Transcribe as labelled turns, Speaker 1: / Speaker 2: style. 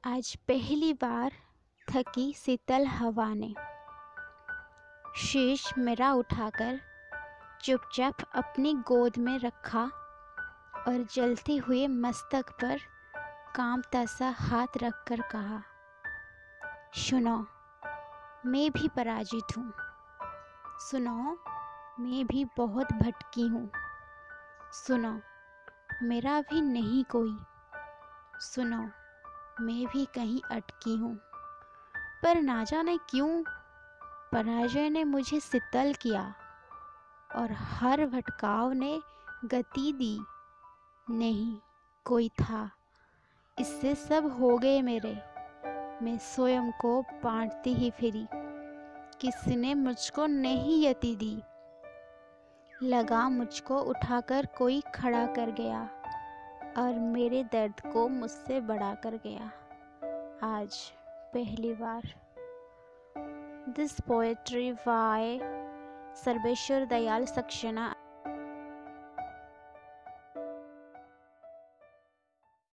Speaker 1: आज पहली बार थकी शीतल हवा ने शीश मेरा उठाकर चुपचाप अपनी गोद में रखा और जलते हुए मस्तक पर कांपता सा हाथ रखकर कहा, सुनो, मैं भी पराजित हूँ। सुनो, मैं भी बहुत भटकी हूँ। सुनो, मेरा भी नहीं कोई। सुनो, मैं भी कहीं अटकी हूँ। पर ना जाने क्यों पराजय ने मुझे शीतल किया और हर भटकाव ने गति दी। नहीं, कोई था, इससे सब हो गए मेरे। मैं स्वयं को बांटती ही फिरी, किसी ने मुझको नहीं यति दी। लगा मुझको उठाकर कोई खड़ा कर गया और मेरे दर्द को मुझसे बढ़ा कर गया। आज पहली बार। This poetry by Sarveshwar Dayal Saxena